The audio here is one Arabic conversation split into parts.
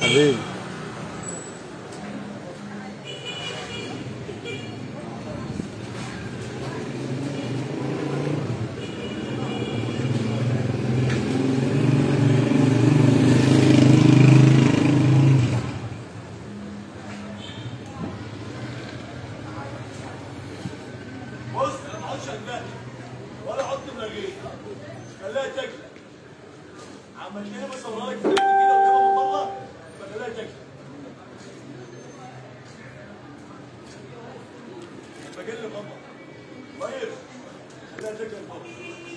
حبيبي. بص انا ما اقعدش اندهش ولا احط مناجيل، خليها تاكلك. عملناها بصورها لك في البيت كده وجايبها من بره، فخليها تاكلك. بجلب بابا طيب، خليها تاكلك بابا.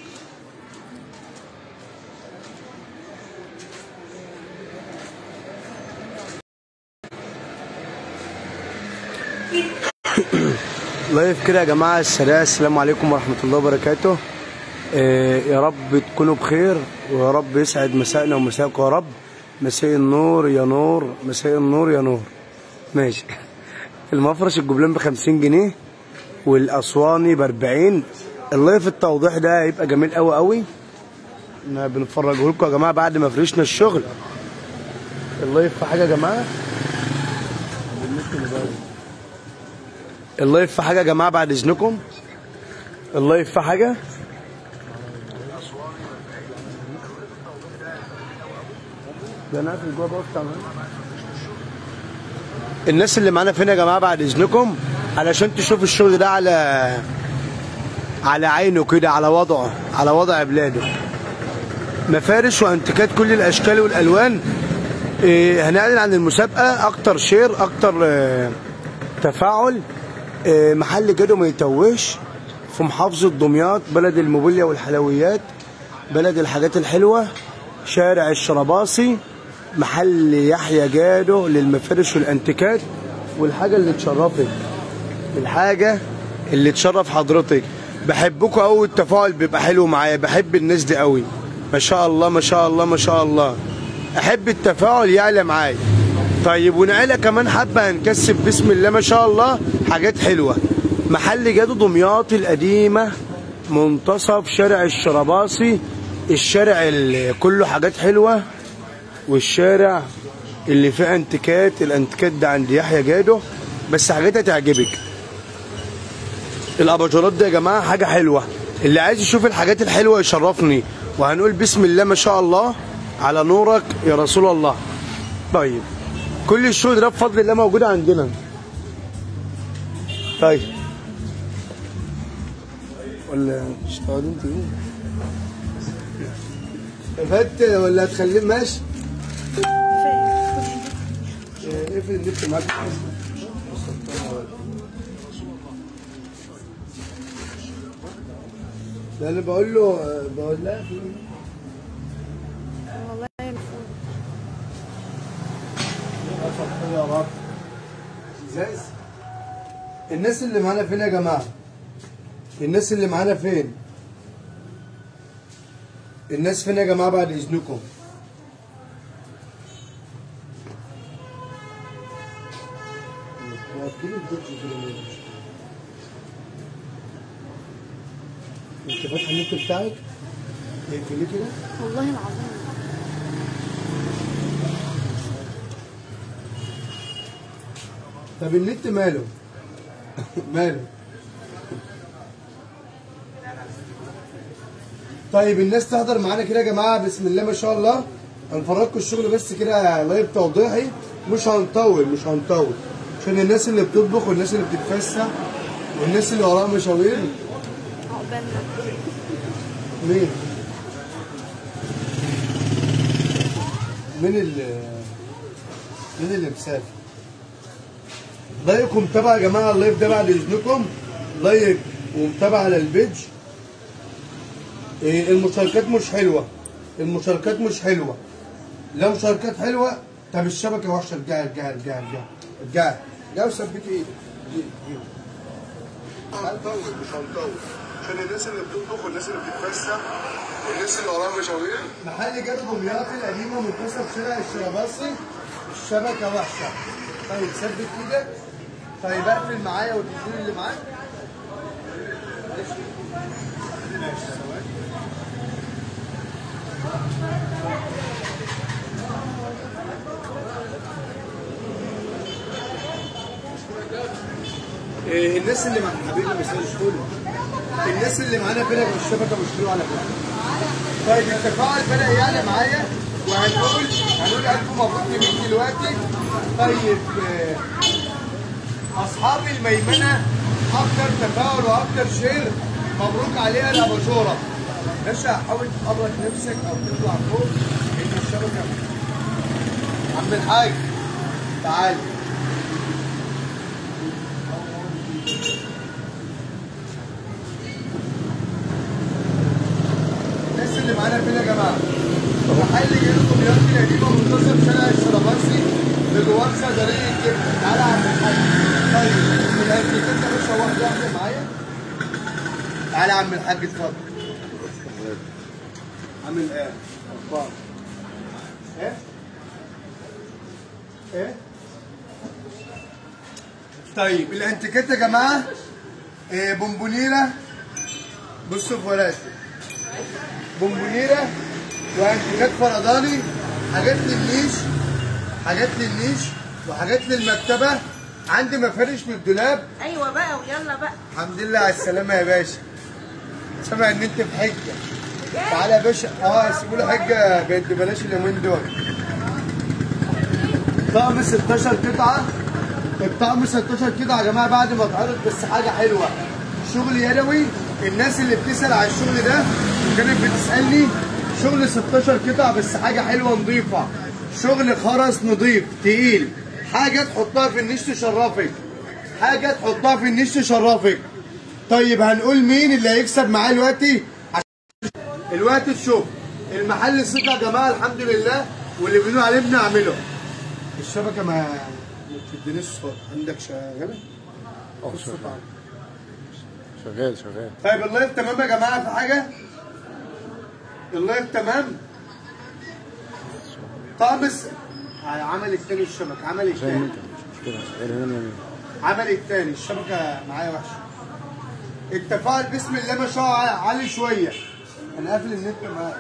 لايف كده يا جماعه السريع. السلام عليكم ورحمه الله وبركاته. يا رب تكونوا بخير، ويا رب يسعد مساءنا ومساءكم يا رب. مساء النور يا نور، مساء النور يا نور. ماشي. المفرش الجبلان ب50 جنيه والاسواني ب40. اللايف التوضيح ده هيبقى جميل قوي قوي، بنفرجه لكم يا جماعه بعد ما فرشنا الشغل. اللايف في حاجه يا جماعه، اللايف في حاجه يا جماعه بعد اذنكم. اللايف في حاجه. ده انا قافل جوه بقى. الناس اللي معانا فين يا جماعه بعد اذنكم، علشان تشوف الشغل ده على عينه كده، على وضعه، على وضع بلاده. مفارش وانتيكات كل الاشكال والالوان. هنعلن عن المسابقه. اكتر شير، اكتر تفاعل. محل جدو ما يتوهش، في محافظه دمياط، بلد الموبيليا والحلويات، بلد الحاجات الحلوه، شارع الشرباصي، محل يحيى جادو للمفارش والانتيكات. والحاجه اللي تشرفك، الحاجه اللي تشرف حضرتك. بحبكم قوي، التفاعل بيبقى حلو معايا، بحب الناس دي قوي. ما شاء الله ما شاء الله ما شاء الله، احب التفاعل يعلى معايا. طيب ونعلى كمان حبه، هنكسب بسم الله ما شاء الله حاجات حلوه. محل جادو دمياط القديمه، منتصف شارع الشرباصي، الشارع اللي كله حاجات حلوه، والشارع اللي فيه انتيكات. الانتيكات ده عند يحيى جادو، بس حاجات هتعجبك. الاباجورات دي يا جماعه حاجه حلوه، اللي عايز يشوف الحاجات الحلوه يشرفني، وهنقول بسم الله ما شاء الله على نورك يا رسول الله. طيب كل الشغل ده بفضل الله موجود عندنا. طيب ولا تشتغلوا انتوا فات ولا هتخليه ماشي؟ اقفل النت معاك. ده انا بقول لها والله الفول. يا رب. ازاز. الناس اللي معانا فين يا جماعه؟ الناس اللي معانا فين؟ الناس فين يا جماعه بعد اذنكم؟ انت فاتحه النت بتاعك؟ اقفليه كده. والله العظيم. طب النت ماله؟ ماله؟ طيب الناس تحضر معانا كده يا جماعه بسم الله ما شاء الله. هنفرجكم الشغل بس كده لايف توضيحي، مش هنطول عشان الناس اللي بتطبخ والناس اللي بتتفسح والناس اللي وراها مشاوير. عقبالنا. مين؟ مين اللي مسافر؟ لايك ومتابعه يا جماعه. اللايف ده بعد اذنكم لايك ومتابعه على البيج. المشاركات مش حلوه، المشاركات مش حلوه. لو مشاركات حلوه. طب الشبكه وحشه. ارجعي وثبتي ايدك. هنطول مش هنطول عشان الناس اللي بتطبخ والناس اللي بتتفسح والناس اللي وراها مشاوير. محل جادو دمياط القديمه، منتصف شارع الشرباصي، الشبكه وحشه. طيب ثبت ايدك. طيب اقفل معايا والتليفون اللي معاك. ماشي. الناس اللي معانا حبيبي مساء الفل. الناس اللي معانا فرق في الشبكه مشكله على فكره. طيب التفاعل بدأ يعلى معايا وهنقول 1000 مبروك لمين دلوقتي. طيب اصحاب الميمنه اكتر تفاعل واكتر شير مبروك عليها الاباجوره. باشا حاول تحرك نفسك او تطلع فوق ان الشبكه. عم الحاج تعال. الناس اللي معانا فين يا جماعه؟ محل جيلكم يركي قديمه منتصف شارع الشرباسي بجوار صيدليه الجبنه. تعالى يا عم الحاج. طيب الانتيكات يا باشا واحده معايا. تعالى يا عم الحاج اتفضل. عامل ايه؟ اخبار؟ ايه؟ ايه؟ طيب الانتيكات يا جماعه بونبونيره. بصوا في ورقتي. بونبونيره وانتيكات فرداني، حاجات للنيش، حاجات للنيش وحاجات للمكتبه. عندي مفارش من الدولاب. ايوه بقى ويلا بقى. الحمد لله على السلامه يا باشا. سامع ان انت في حجه. تعالى يا باشا. سيبوا له حجه بقت ببلاش اليومين دول. طقم 16 قطعه. الطقم 16 قطعه يا جماعه بعد ما اتعرض بس حاجه حلوه. شغل يدوي. الناس اللي بتسال على الشغل ده وكانت بتسالني، شغل 16 قطعه بس حاجه حلوه نظيفه. شغل خرز نظيف تقيل. حاجه تحطها في النيش تشرفك. حاجه تحطها في النيش تشرفك. طيب هنقول مين اللي هيكسب معاه دلوقتي؟ الوقت تشوف المحل ثقه يا جماعه الحمد لله، واللي بنقول عليه بنعمله. الشبكه ما بتدينيش صوت. عندك شغاله؟ شغال. طيب اللايف تمام يا جماعه؟ في حاجه؟ اللايف تمام؟ طقم عمل التاني الشبكه. عمل التاني. عمل التاني الشبكه معايا وحشه. التفاعل بسم الله ما شاء الله عالي شويه. انا قافل النت معاك.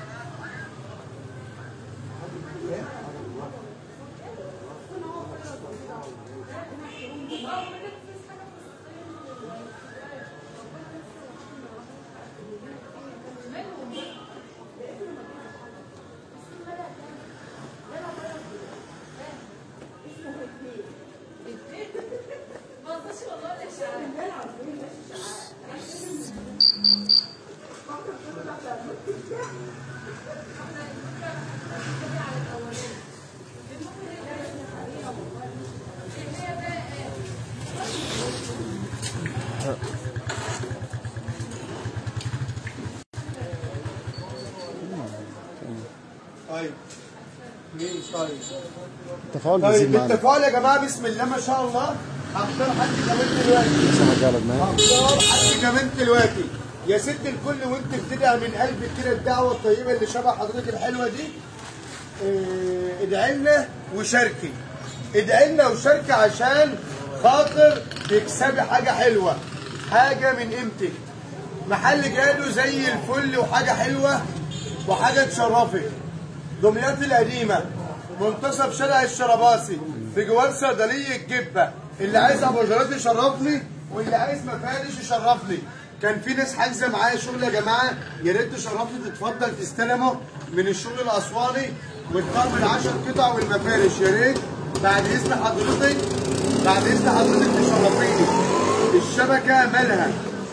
طيب مين طيب؟ التفاعل طيب بيزيد معانا. التفاعل يا جماعه بسم الله ما شاء الله. هختار حد كمان دلوقتي. هختار حد كمان دلوقتي. يا ست الكل وانت بتدعي من قلبك كده الدعوه الطيبه اللي شبه حضرتك الحلوه دي. ادعي لنا وشاركي. ادعي لنا وشاركي عشان خاطر تكسبي حاجه حلوه. حاجه من قيمتك. محل جاله زي الفل وحاجه حلوه وحاجه تشرفك. دمياط القديمه منتصف شارع الشرباسي بجوار صيدليه الجبه. اللي عايز اباجورات يشرفني واللي عايز مفارش يشرفني. كان في ناس حاجزه معايا شغل يا جماعه، يا ريت تشرفني تتفضل تستلمه من الشغل الاسواني والطقم ال10 قطع والمفارش. يا ريت بعد اذن حضرتك تشرفيني. الشبكه مالها.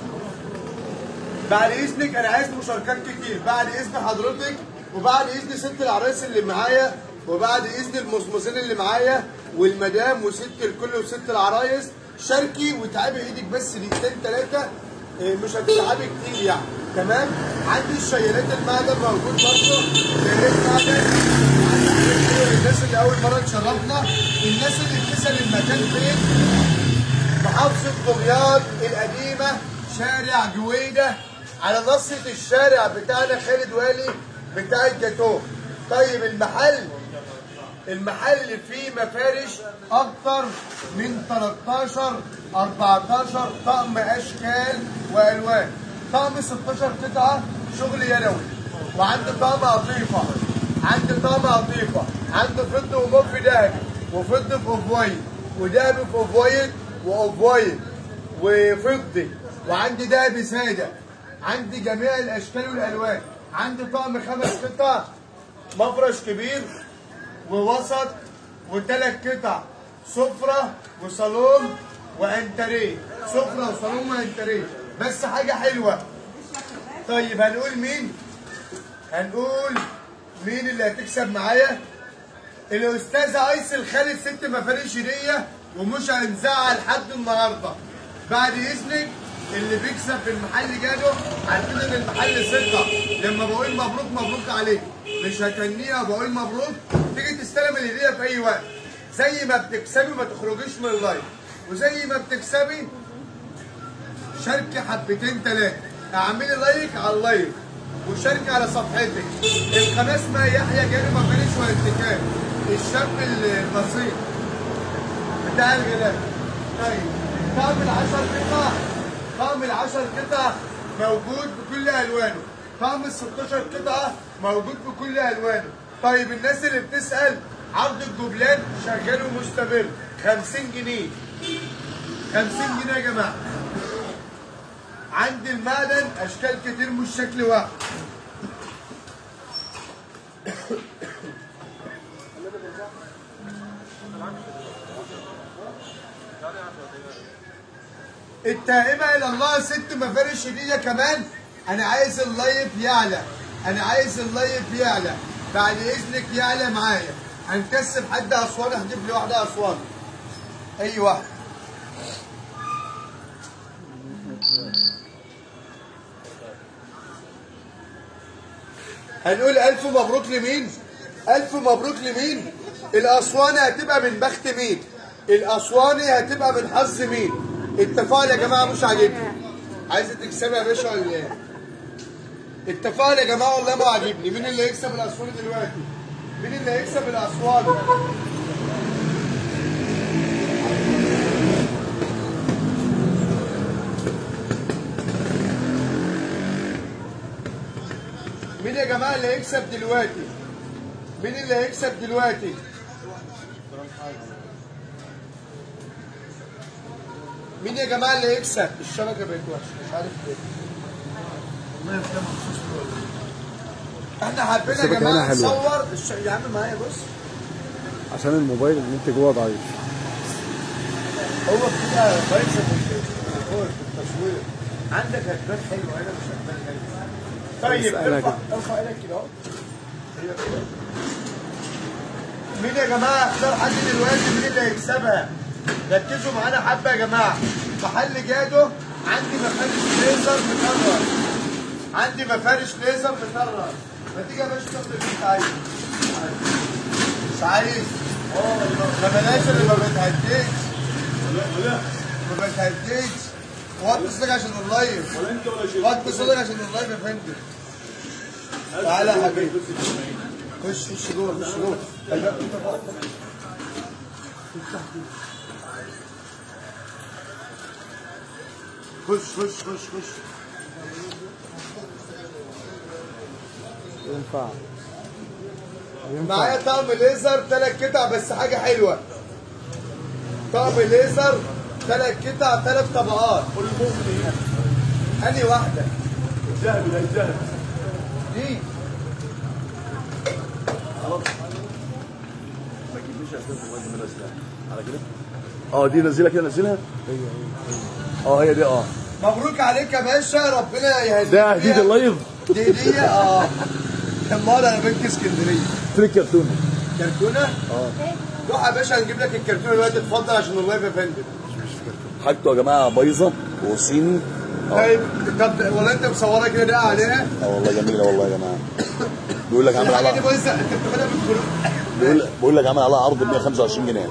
بعد اذنك انا عايز مشاركات كتير. بعد اذن حضرتك وبعد اذن ست العرايس اللي معايا وبعد اذن المصمصين اللي معايا والمدام وست الكل وست العرايس، شاركي وتعبي ايدك بس دقيقتين ثلاثه. مش هتتعبي كتير يعني. تمام. عندي الشيالات المعدن موجود برضه. شيالات معدن. الناس اللي اول مره تشرفنا، الناس اللي بتسال المكان فين، محافظه دمياط القديمه شارع جويده على نصة الشارع بتاعنا خالد والي بتاع الجاتوه. طيب المحل فيه مفارش اكتر من 13 14 طقم اشكال والوان. طقم 16 قطعه شغل يدوي. وعنده طقم قطيفه. عنده فضه وموف ذهبي وفضه في اوف وايت وذهبي في اوف وايت واوف وايت وفضي، وعندي دهبي ساده، عندي جميع الاشكال والالوان، عندي طقم 5 قطع مفرش كبير ووسط وثلاث قطع سفره وصالون وانتريه، سفره وصالون وانتريه، بس حاجه حلوه. طيب هنقول مين؟ هنقول مين اللي هتكسب معايا؟ الاستاذه ايسل خالد ست مفارش هديه، ومش هنزعل حد النهارده. بعد اذنك اللي بيكسب في المحل جاله، عارفين ان المحل ثقه، لما بقول مبروك مبروك عليك، مش هتنيها بقول مبروك، تيجي تستلم الهديه في اي وقت. زي ما بتكسبي ما تخرجيش من اللايف، وزي ما بتكسبي شاركي حبتين ثلاثه، اعملي لايك على اللايف وشاركي على صفحتك. القناه اسمها يحيى جاري مفارش وانتكاك، الشاب البسيط بتاع الغلاب. طيب طقم ال10 قطع، طقم ال10 قطع موجود بكل الوانه، طقم ال16 قطعه موجود بكل الوانه. طيب الناس اللي بتسال، عرض الجبلان شغال ومستمر 50 جنيه، 50 جنيه يا جماعه. عندي المعدن اشكال كتير مش شكل واحد. التائبه الى الله ست مفارش هديه كمان. انا عايز اللايف يعلى، انا عايز اللايف يعلى، بعد اذنك يعلى معايا. هنكسب حد اسوان، هجيب لي واحده اسوان، اي واحده. هنقول الف مبروك لمين؟ الف مبروك لمين؟ الاسواني هتبقى من بخت مين؟ الاسواني هتبقى من حظ مين؟ التفاعل يا جماعه مش عاجبني. عايزه تكسبي يا باشا ولا ايه؟ التفاعل يا جماعه والله ما عاجبني. مين اللي هيكسب الاسواني دلوقتي؟ مين اللي هيكسب الاسواني؟ مين يا جماعه اللي هيكسب دلوقتي؟ مين اللي هيكسب دلوقتي؟ مين يا جماعه اللي هيكسب؟ الشبكه بقت وحشه مش عارف ليه. والله ده مخصوص احنا حابين يا جماعه نصور يا عم معايا بص. عشان الموبايل اللي انت جوه ضعيف. هو كده بايظه في التصوير. عندك هتبان حلوه هنا مش هتبان حلوه. طيب ارفع ايدك كده اهو. مين يا جماعه اختار حد دلوقتي مين اللي هيكسبها؟ ركزوا معانا حبه يا جماعه. محل جادو عندي مفارش ليزر مكرر. عندي مفارش ليزر مكرر. ما تيجي يا باشا تاخد اللي انت عايزه. مش عايز؟ ما بلاش اللي ما بتهديش. ما بتهديش. وطي صوتك عشان اللايف. ولا انت ولا شيء. وطي صوتك عشان اللايف يا فندم. تعالى يا حبيبي. خش جوه خش جوه. خش. ينفع معايا طقم ليزر 3 قطع بس حاجه حلوه. طقم ليزر 3 قطع 3 طبقات. قول المؤمن ايه؟ انهي واحده؟ الذهبي ده الذهبي. دي خلاص. ما تجيبليش اساس المواد من الاسلام على كده؟ دي نزلها كده نزلها؟ هي دي مبروك عليك يا باشا، ربنا يهديك. ده هديه اللايف؟ دي هديه كان مره انا بنك اسكندريه. فين الكرتونه؟ كرتونه؟ روح يا باشا هنجيب لك الكرتونه دلوقتي، اتفضل عشان اللايف يا فندم. حاجته يا جماعه بايظه وصيني. طيب طب والله انت مصورها كده ده عليها؟ والله جميله والله يا جماعه. بيقول لك عامل الحاجه دي عليها، بايظه انت بتاخدها بالفلوس. بيقول لك عامل عليها عرض ب 125 جنيه.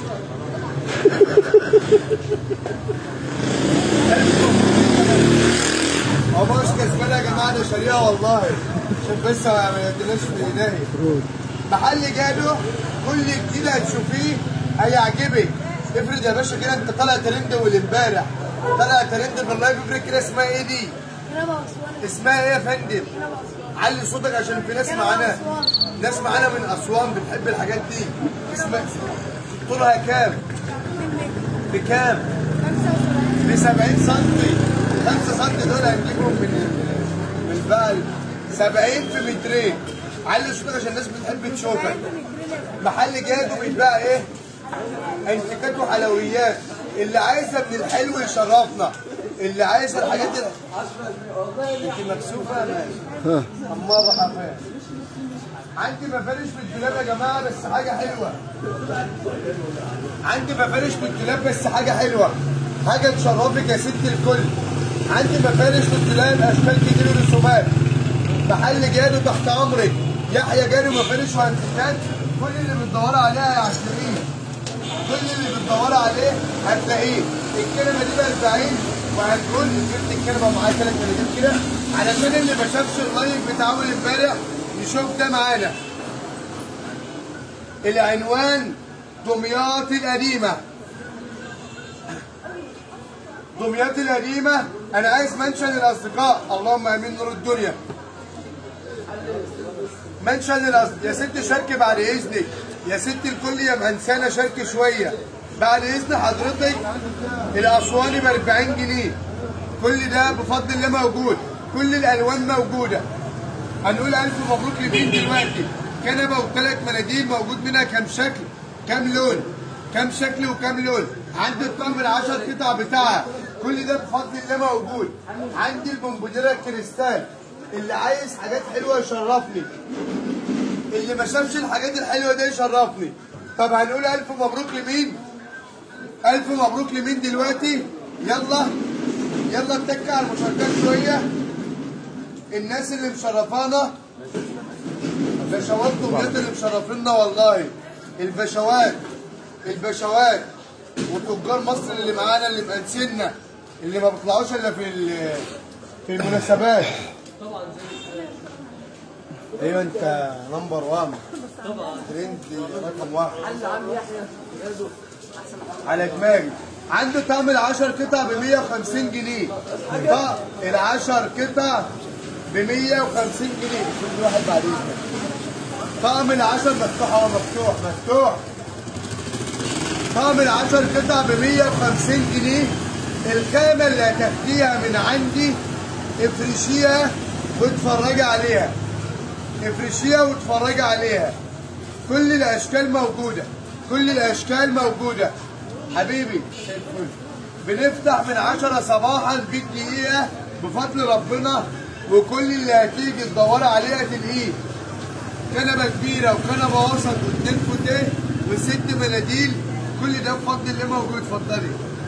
هو مش كسبانه يا جماعه، ده شاريها والله عشان بس ما يديناش في ايديا. محل جادو كل جديد هتشوفيه هيعجبك. افرض يا باشا كده انت طالع ترند والامبارح طالع ترند باللايف، افرض كده اسمها ايه دي؟ اسمها ايه يا فندم؟ علي صوتك عشان في ناس معانا، ناس معانا من اسوان بتحب الحاجات دي. اسمها طولها كام؟ بكام؟ ب 70 سم. 5 سم دول هنجيبهم من البقل. 70 في مترين. علي صوتك عشان الناس بتحب تشوفك. محل جادو بيتباع ايه؟ انتيكات وحلويات. اللي عايزه من الحلو يشرفنا. اللي عايزه الحاجات انت مكسوفه ماشي. اماره حفاه. عندي مفارش في الدولاب يا جماعه بس حاجه حلوه. عندي مفارش في الدولاب بس حاجه حلوه. حاجه تشرفك يا ست الكل. عندي مفارش في الدولاب اشكال كتير ورسومات. محل جادو تحت امرك. يحيى جادو مفارش وانتيكات. كل اللي بتدوري عليها هتلاقيه. كل اللي بتدوري عليه هتلاقيه. الكلمه دي ب 40 وهتقول جبت الكلمه معايا 3 مليون كده علشان اللي ما شافش اللايف بتاع اول امبارح يشوف ده معانا. العنوان دمياط القديمه. دمياط القديمه. انا عايز منشن للاصدقاء. اللهم امين نور الدنيا. منشن للاصدقاء. يا ست شاركي بعد اذنك. يا ست الكل يا مهنسانه شاركي شويه. بعد اذن حضرتك الاسواني ب 40 جنيه. كل ده بفضل الله موجود. كل الالوان موجوده. هنقول الف مبروك لمين دلوقتي؟ كنبه وثلاث مناديل موجود منها كام شكل؟ كام لون؟ كام شكل وكام لون؟ عندي الطقم ال10 قطع بتاعها. كل ده بفضل الله موجود. عندي البونبونيره الكريستال. اللي عايز حاجات حلوه يشرفني. اللي ما شافش الحاجات الحلوه دي يشرفني. طب هنقول الف مبروك لمين؟ الف مبروك لمين دلوقتي؟ يلا يلا اتكى على المشاركات شويه. الناس اللي مشرفانا بشوات دمياط اللي مشرفينا والله. البشوات وتجار مصر اللي معانا اللي مقنسينا اللي ما بيطلعوش الا في المناسبات. ايوه انت نمبر 1 طبعا ترند رقم 1 على دماغي. عنده طقم ال10 قطع ب 150 جنيه. ال10 قطع ب 150 جنيه. كل واحد بعد اذنك. طقم ال10 مفتوح اهو. مفتوح. طقم ال10 قطع ب 150 جنيه. الخامه اللي هتاخديها من عندي افرشيها واتفرجي عليها. افرشيها واتفرجي عليها. كل الاشكال موجوده. كل الاشكال موجوده. حبيبي بنفتح من 10 صباحا بالدقيقه بفضل ربنا. وكل اللي هتيجي تدوري عليها تلاقيه. كنبه كبيره وكنبه وسط و2 فوتيه و6 مناديل. كل ده بفضل الله موجود. اتفضلي.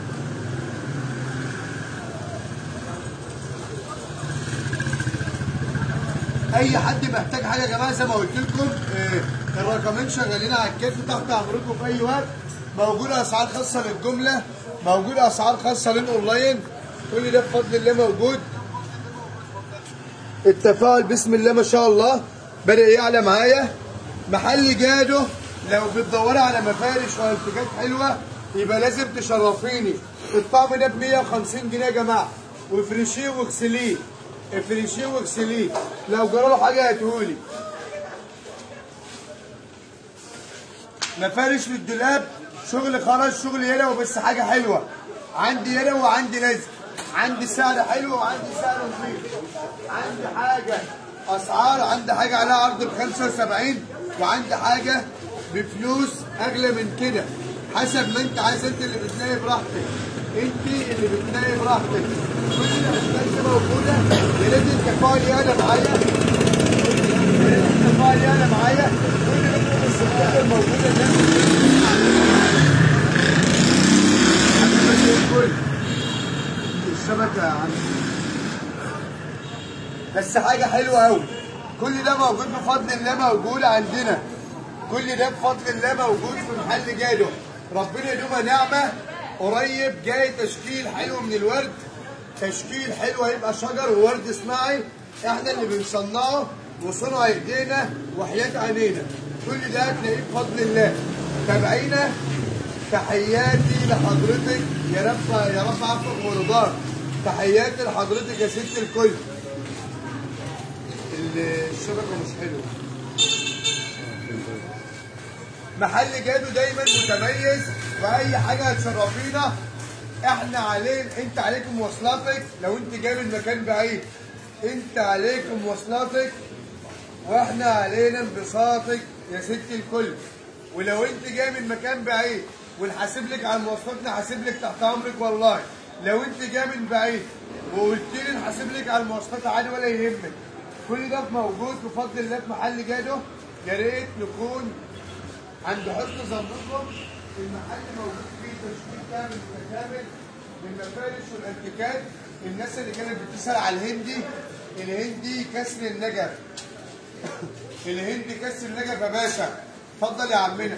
اي حد محتاج حاجه يا جماعه زي ما قلت لكم الرقمين شغالين على الكتف تحت امركم في اي وقت. موجوده اسعار خاصه للجمله. موجوده اسعار خاصه للاونلاين. كل ده بفضل الله موجود. التفاعل بسم الله ما شاء الله بدأ يعلى معايا. محل جادو لو بتدوري على مفارش وانتيكات حلوه يبقى لازم تشرفيني. الطقم ده ب 150 جنيه يا جماعه. وافرشيه واغسليه. افرشيه واغسليه. لو جراله حاجه هاتهولي. مفارش للدولاب شغل خرج شغل يدوي بس حاجه حلوه. عندي يدوي وعندي لزق. عندي سعر حلو وعندي سعر نظيف. عندي حاجه اسعار. عندي حاجه عليها عرض ب 75 وعندي حاجه بفلوس اغلى من كده حسب ما انت عايز. انت اللي بتناقي براحتك. انت اللي بتناقي براحتك. كل الاشكال دي موجوده. يا ريت التفاعل يعلى معايا. يا ريت التفاعل يعلى معايا. كل الصفات الموجوده ده الشبكه يا عم. بس حاجه حلوه قوي. كل ده موجود بفضل الله موجود عندنا. كل ده بفضل الله موجود في محل جادو. ربنا يدومها نعمه. قريب جاي تشكيل حلو من الورد. تشكيل حلو هيبقى شجر وورد صناعي. احنا اللي بنصنعه وصنع ايدينا وحياه عينينا. كل ده هتلاقيه بفضل الله. تابعينا. تحياتي لحضرتك. يا رب عفوك ورضاك. تحياتي لحضرتك يا ست الكل. الشبكه مش حلوه. محل جادو دايما متميز. واي حاجه هتشرفينا احنا علينا، انت عليك مواصلاتك لو انت جاي من مكان بعيد، انت عليك مواصلاتك واحنا علينا انبساطك يا ست الكل. ولو انت جاي من مكان بعيد ونحاسب لك على المواصلات نحاسب لك تحت امرك والله. لو انت جاي من بعيد وقلت لي نحاسب لك على المواصلات عادي ولا يهمك. كل ده موجود بفضل الله في محل جادو. يا ريت نكون عند حسن ظنكم. المحل موجود فيه تشكيل كامل متكامل من المفارش والانتيكات. الناس اللي كانت بتسال على الهندي كسر النجف. الهندي كسر النجف يا باشا. اتفضل يا عمنا.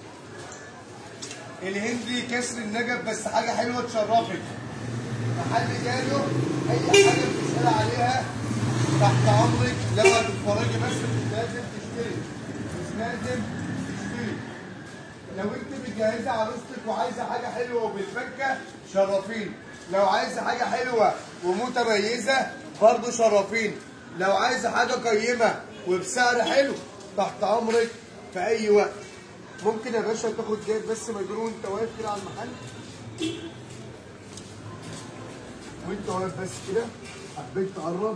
الهندي كسر النجف بس حاجه حلوه تشرفك. محل جادو اي حاجه بتسال عليها تحت امرك. لما تتفرجي بس مش لازم تشتري. مش لازم تشتري. لو انت متجهزه عروستك وعايزه حاجه حلوه وبالفكه شرفين. لو عايزه حاجه حلوه ومتميزه برضه شرفين. لو عايزه حاجه قيمه وبسعر حلو تحت امرك في اي وقت. ممكن يا باشا تاخد جايب بس مجنون وانت واقف كده على المحل. وانت واقف بس كده حبيت تقرب.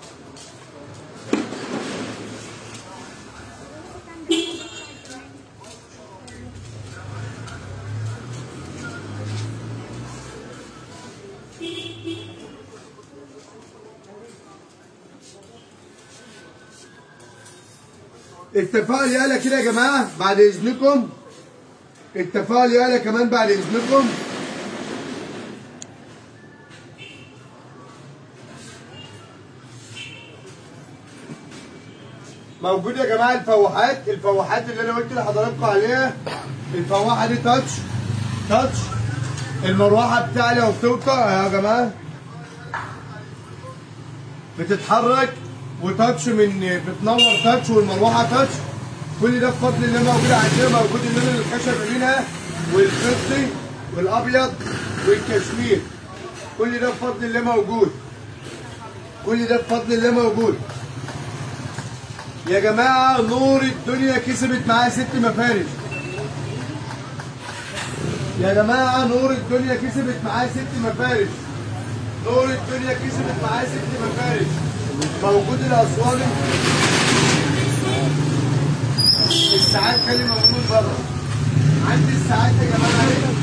التفاعل يالا كده يا جماعه بعد اذنكم. التفاعل يالا كمان بعد اذنكم. موجود يا جماعه الفواحات اللي انا قلت لحضراتكم عليها. الفواحه دي تاتش. المروحه بتاعي لو بتوطى يا جماعه بتتحرك وتاتش بتنور تاتش والمروحه تاتش. كل ده بفضل الله موجود عندنا. موجود اللون الخشب منها والقطي والابيض والكشمير. كل ده بفضل الله موجود. كل ده بفضل الله موجود يا جماعه. نور الدنيا كسبت معايا 6 مفارش يا جماعه. نور الدنيا كسبت معايا 6 مفارش. نور الدنيا كسبت معايا 6 مفارش. موجود الاسواني. الساعات خلي موجود بره. عندي الساعات يا جماعه هنا.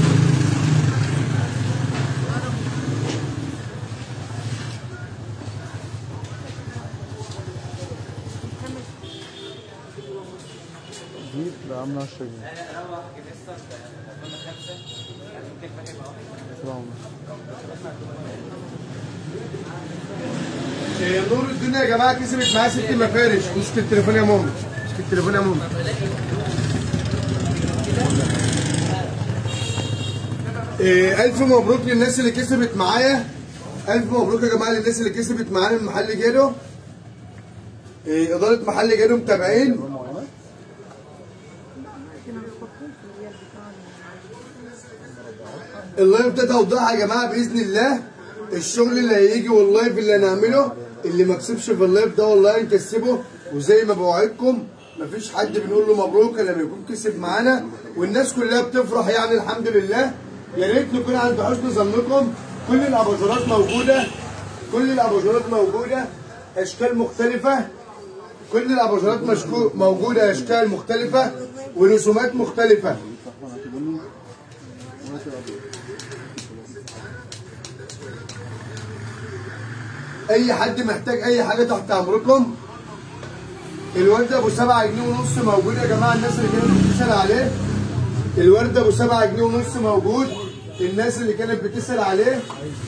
دي بقى عامله 10 جنيه. نور الدنيا يا جماعه كسبت معايا 6 مفارش. مسك التليفون يا ماما. مسك التليفون يا ماما. ألف مبروك للناس اللي كسبت معايا. ألف مبروك يا جماعه للناس اللي كسبت معانا من محل جادو. إدارة محل جادو متابعين. اللايف ده توضيح يا جماعه باذن الله. الشغل اللي هيجي واللايف اللي هنعمله اللي ما كسبش في اللايف ده والله نكسبه. وزي ما بوعدكم مفيش حد بنقول له مبروك لما يكون كسب معانا. والناس كلها بتفرح يعني الحمد لله. يا ريت نكون عند حسن ظنكم. كل الاباجورات موجوده. كل الاباجورات موجوده اشكال مختلفه. كل الاباجورات موجوده اشكال مختلفه ورسومات مختلفه. اي حد محتاج اي حاجه تحت امركم. الورد ابو 7 جنيه ونص موجود يا جماعه. الناس اللي كانت بتسال عليه الورد ابو 7 جنيه ونص موجود. الناس اللي كانت بتسال عليه.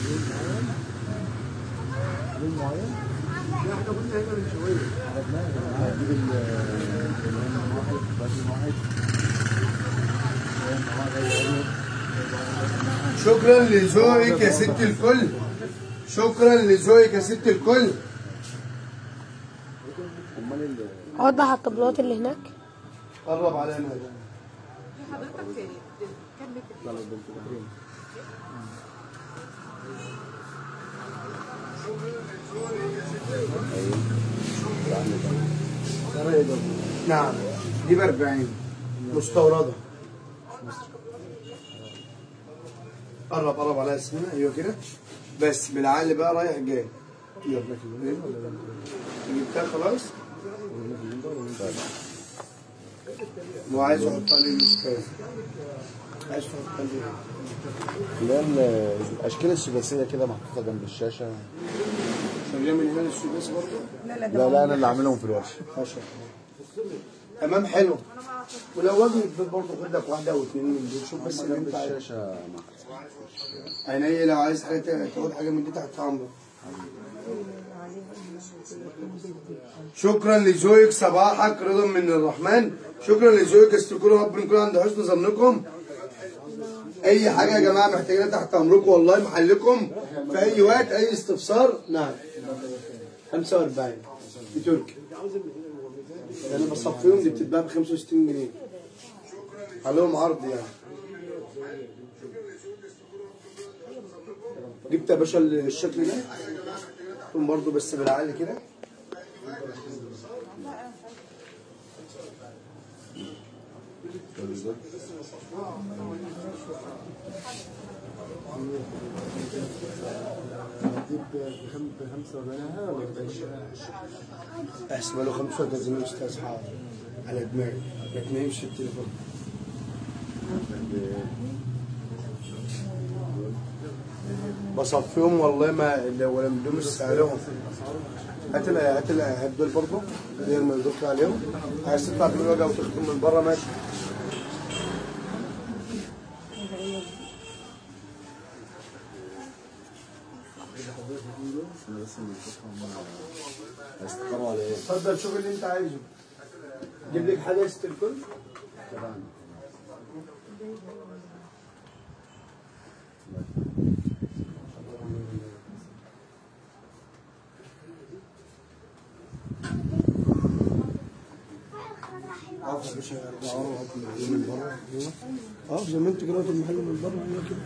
شكرا لذوقك يا ست الكل. شكرا لذوقك يا ست الكل. اوضح على الطبلات اللي هناك. قرب علينا حضرتك نعم دي ب 40 مستورده. قرب عليها السنه. ايوه كده بس بالعقل بقى رايح جاي. يلا جبتها خلاص. هو عايز يحط عليه الاستاذ، عايز يحط عليه اللي هي الاشكال الثلاثيه كده محطوطه جنب الشاشه. شغال من هنا السداسي برضه؟ لا انا اللي عاملهم في الورشه. ما شاء الله. تمام حلو. ولو واجهت برضه خد لك واحده او اثنين من دول. شوف بس اللي انت عايزه. الشاشه عينيا لو عايز حاجه تاخد حاجه من دي تحت امرك. شكرا لذوقك، صباحك رضا من الرحمن. شكرا لذوقك، استكونوا ربنا يكون عند حسن ظنكم. اي حاجه يا جماعه محتاجينها تحت امركم والله، محلكم في اي وقت. اي استفسار. نعم 45 في تركي. انا بصفيهم، دي بتتباع ب 65 جنيه عليهم عرض يعني. جبت يا باشا الشكل ده برضه بس بالعقل كده. احسب له 35 استاذ حاضر على دماغي، ما تنامش التليفون. بصفيهم والله ما ولا مدوم سعرهم. هات دول برضه غير ما يدق عليهم. عايز تطلع بالوجه وتختم من بره ماشي. اتفضل شوف اللي انت عايزه. جيب لك حاجه يست الكل. عارف مش هيرجعوا من بره. زي ما انت كده المحل من بره هي كده.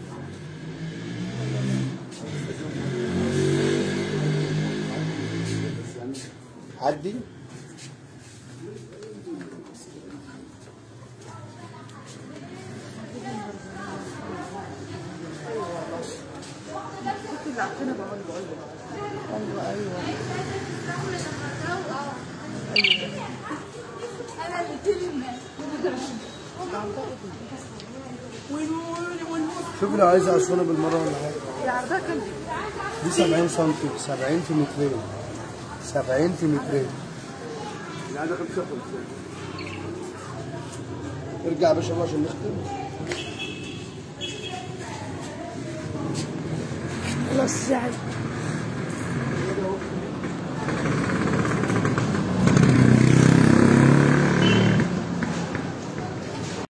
عدي اللي عارفينها بقول ايوه انا اللي كلمه. شوف لو عايز عصفونه بالمره ولا حاجه. العرضها كام دي 70 سم، 70 في مترين، 70 في مترين. لا ده 55. ارجع يا باشا الله عشان نختم. خلاص زعل.